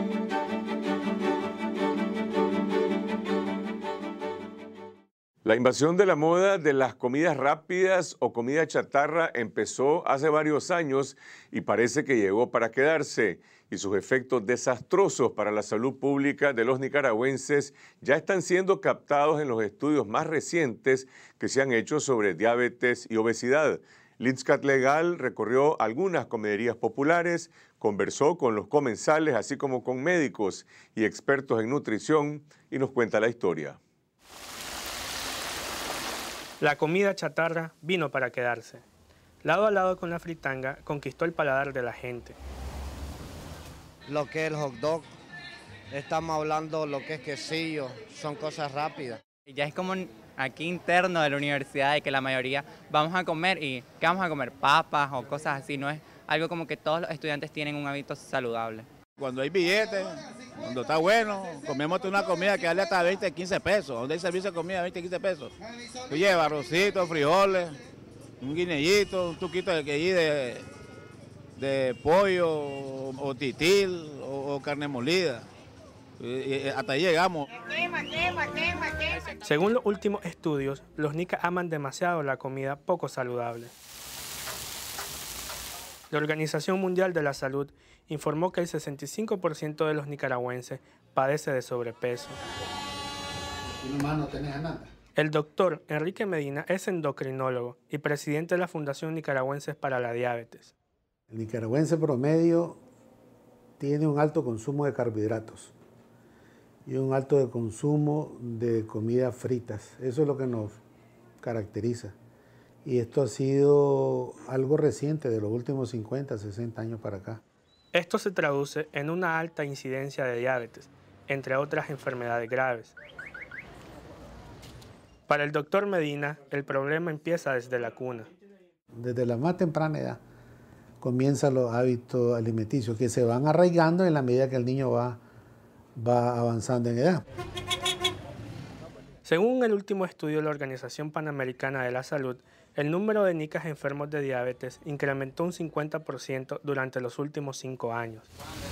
La invasión de la moda de las comidas rápidas o comida chatarra empezó hace varios años y parece que llegó para quedarse. Y sus efectos desastrosos para la salud pública de los nicaragüenses ya están siendo captados en los estudios más recientes que se han hecho sobre diabetes y obesidad. Litzcat Legal recorrió algunas comiderías populares, conversó con los comensales, así como con médicos y expertos en nutrición, y nos cuenta la historia. La comida chatarra vino para quedarse. Lado a lado con la fritanga, conquistó el paladar de la gente. Lo que es el hot dog, estamos hablando lo que es quesillo, son cosas rápidas. Ya es como aquí interno de la universidad de que la mayoría vamos a comer y ¿qué vamos a comer? Papas o cosas así, no es algo como que todos los estudiantes tienen un hábito saludable. Cuando hay billetes, cuando está bueno, comemos una comida que vale hasta 20, 15 pesos. Donde hay servicio de comida, 20, 15 pesos. Tú llevas arrocito, frijoles, un guineíto, un tuquito de pollo o titil o carne molida. Hasta ahí llegamos. Según los últimos estudios, los nicas aman demasiado la comida poco saludable. La Organización Mundial de la Salud informó que el 65% de los nicaragüenses padece de sobrepeso. El doctor Enrique Medina es endocrinólogo y presidente de la Fundación Nicaragüenses para la Diabetes. El nicaragüense promedio tiene un alto consumo de carbohidratos y un alto consumo de comidas fritas. Eso es lo que nos caracteriza. Y esto ha sido algo reciente, de los últimos 50, 60 años para acá. Esto se traduce en una alta incidencia de diabetes, entre otras enfermedades graves. Para el doctor Medina, el problema empieza desde la cuna. Desde la más temprana edad comienzan los hábitos alimenticios que se van arraigando en la medida que el niño va avanzando en edad. Según el último estudio de la Organización Panamericana de la Salud, el número de nicas enfermos de diabetes incrementó un 50% durante los últimos 5 años.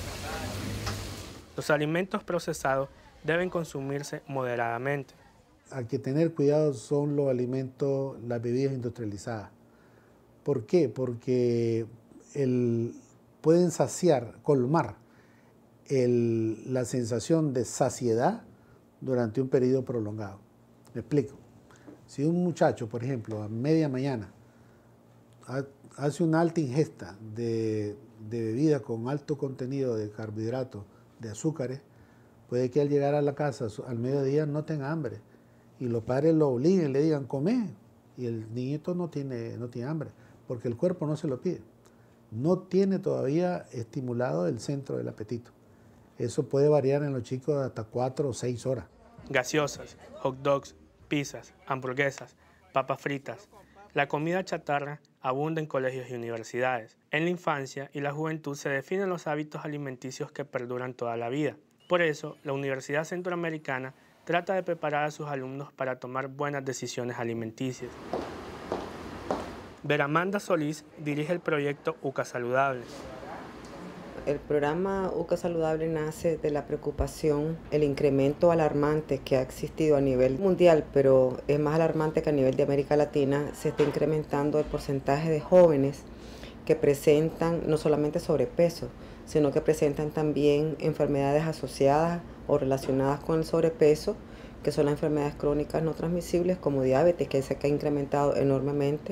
Los alimentos procesados deben consumirse moderadamente. Hay que tener cuidado son los alimentos, las bebidas industrializadas. ¿Por qué? Porque pueden colmar la sensación de saciedad durante un periodo prolongado. Me explico. Si un muchacho, por ejemplo, a media mañana hace una alta ingesta de bebida con alto contenido de carbohidratos, de azúcares, puede que al llegar a la casa al mediodía no tenga hambre y los padres lo obliguen, le digan come, y el niñito no tiene hambre porque el cuerpo no se lo pide. No tiene todavía estimulado el centro del apetito. Eso puede variar en los chicos hasta 4 o 6 horas. Gaseosas, hot dogs, pizzas, hamburguesas, papas fritas. La comida chatarra abunda en colegios y universidades. En la infancia y la juventud se definen los hábitos alimenticios que perduran toda la vida. Por eso, la Universidad Centroamericana trata de preparar a sus alumnos para tomar buenas decisiones alimenticias. Veramanda Solís dirige el proyecto UCA Saludable. El programa UCA Saludable nace de la preocupación, el incremento alarmante que ha existido a nivel mundial, pero es más alarmante que a nivel de América Latina, se está incrementando el porcentaje de jóvenes que presentan no solamente sobrepeso, sino que presentan también enfermedades asociadas o relacionadas con el sobrepeso, que son las enfermedades crónicas no transmisibles como diabetes, que se ha incrementado enormemente.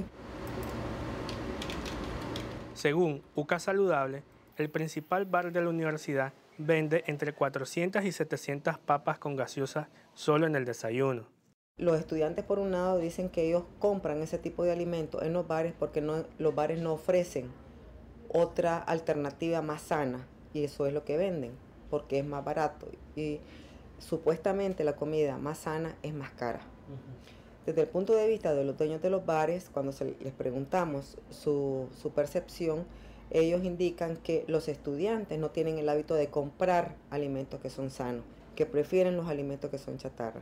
Según UCA Saludable, el principal bar de la universidad vende entre 400 y 700 papas con gaseosas solo en el desayuno. Los estudiantes, por un lado, dicen que ellos compran ese tipo de alimentos en los bares porque los bares no ofrecen otra alternativa más sana, y eso es lo que venden, porque es más barato. Y supuestamente la comida más sana es más cara. Desde el punto de vista de los dueños de los bares, cuando les preguntamos su percepción, ellos indican que los estudiantes no tienen el hábito de comprar alimentos que son sanos, que prefieren los alimentos que son chatarra.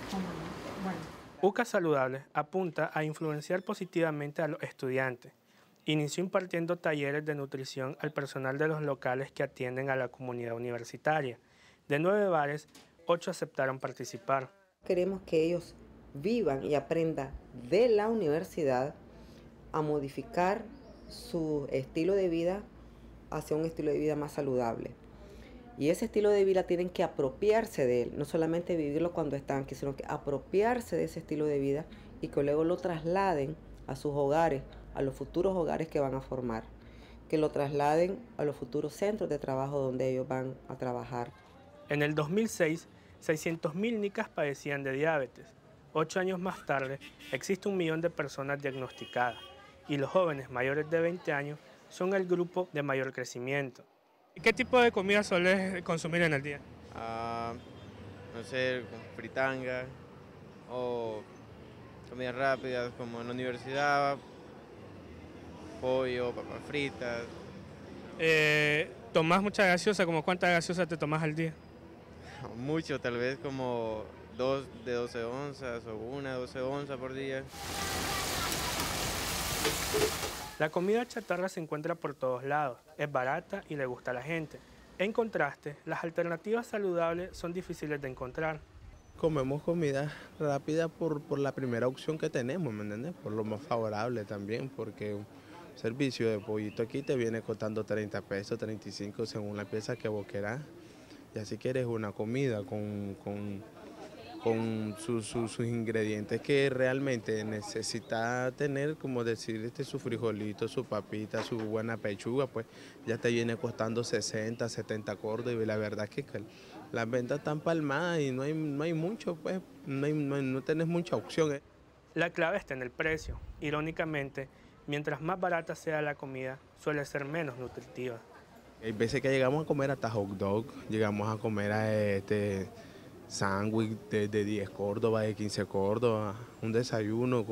UCA Saludable apunta a influenciar positivamente a los estudiantes. inició impartiendo talleres de nutrición al personal de los locales que atienden a la comunidad universitaria. De 9 bares, 8 aceptaron participar. Queremos que ellos vivan y aprendan de la universidad a modificar su estilo de vida hacia un estilo de vida más saludable. Y ese estilo de vida tienen que apropiarse de él, no solamente vivirlo cuando están aquí, sino que apropiarse de ese estilo de vida y que luego lo trasladen a sus hogares, a los futuros hogares que van a formar, que lo trasladen a los futuros centros de trabajo donde ellos van a trabajar. En el 2006, 600.000 nicas padecían de diabetes. 8 años más tarde, existe 1 millón de personas diagnosticadas y los jóvenes mayores de 20 años son el grupo de mayor crecimiento. ¿Qué tipo de comida sueles consumir en el día? No sé, fritanga o comidas rápidas como en la universidad, pollo, papas fritas. ¿Tomás mucha gaseosa? ¿Como cuánta gaseosa te tomás al día? Mucho, tal vez como 2 de 12 onzas o 1 de 12 onzas por día. La comida chatarra se encuentra por todos lados, es barata y le gusta a la gente. En contraste, las alternativas saludables son difíciles de encontrar. Comemos comida rápida por la primera opción que tenemos, ¿me entiendes? Por lo más favorable también, porque un servicio de pollito aquí te viene costando 30 pesos, 35 según la pieza que vos querás. Y así quieres una comida con sus ingredientes que realmente necesita tener, como decir, su frijolito, su papita, su buena pechuga, pues ya te viene costando 60, 70 cordos y la verdad es que las ventas están palmadas y no hay mucho, pues no tenés mucha opción. La clave está en el precio. Irónicamente, mientras más barata sea la comida, suele ser menos nutritiva. Hay veces que llegamos a comer hasta hot dog, llegamos a comer a sándwich de 10 córdobas, de 15 córdobas, un desayuno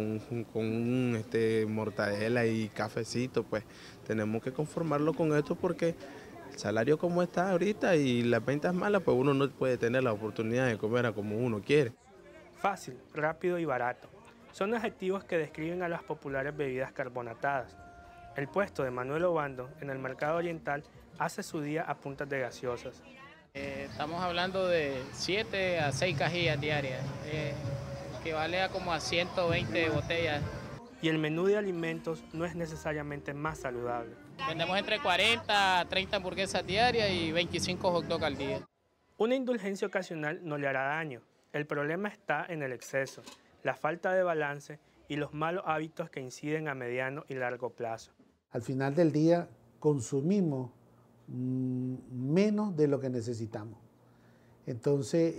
con mortadela y cafecito, pues tenemos que conformarlo con esto porque el salario como está ahorita y las ventas malas, pues uno no puede tener la oportunidad de comer a como uno quiere. Fácil, rápido y barato. Son adjetivos que describen a las populares bebidas carbonatadas. El puesto de Manuel Obando en el mercado oriental hace su día a puntas de gaseosas. Estamos hablando de 7 a 6 cajillas diarias, que vale a como a 120 botellas. Y el menú de alimentos no es necesariamente más saludable. Vendemos entre 40 a 30 hamburguesas diarias y 25 hot dogs al día. Una indulgencia ocasional no le hará daño. El problema está en el exceso, la falta de balance y los malos hábitos que inciden a mediano y largo plazo. Al final del día consumimos menos de lo que necesitamos. Entonces,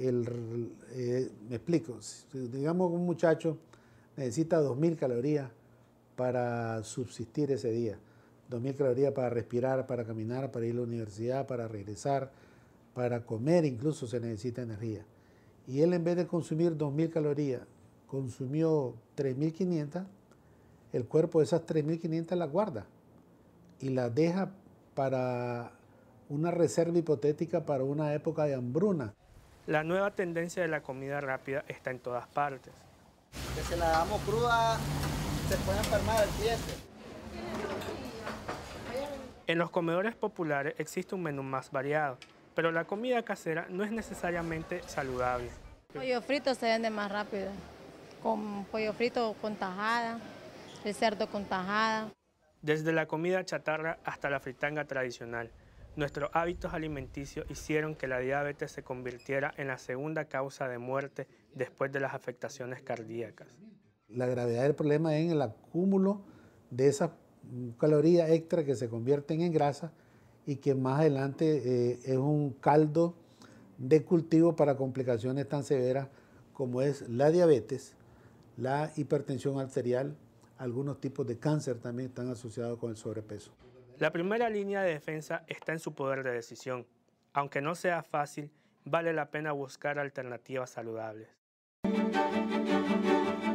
me explico, digamos que un muchacho necesita 2.000 calorías para subsistir ese día, 2.000 calorías para respirar, para caminar, para ir a la universidad, para regresar, para comer incluso se necesita energía. Y él en vez de consumir 2.000 calorías, consumió 3.500, el cuerpo de esas 3.500 las guarda y las deja para una reserva hipotética para una época de hambruna. La nueva tendencia de la comida rápida está en todas partes. Que se la damos cruda, se puede enfermar el cliente. En los comedores populares existe un menú más variado, pero la comida casera no es necesariamente saludable. Pollo frito se vende más rápido, con pollo frito con tajada, el cerdo con tajada. Desde la comida chatarra hasta la fritanga tradicional, nuestros hábitos alimenticios hicieron que la diabetes se convirtiera en la segunda causa de muerte después de las afectaciones cardíacas. La gravedad del problema es en el acúmulo de esas calorías extra que se convierten en grasa y que más adelante es un caldo de cultivo para complicaciones tan severas como es la diabetes, la hipertensión arterial. Algunos tipos de cáncer también están asociados con el sobrepeso. La primera línea de defensa está en su poder de decisión. Aunque no sea fácil, vale la pena buscar alternativas saludables.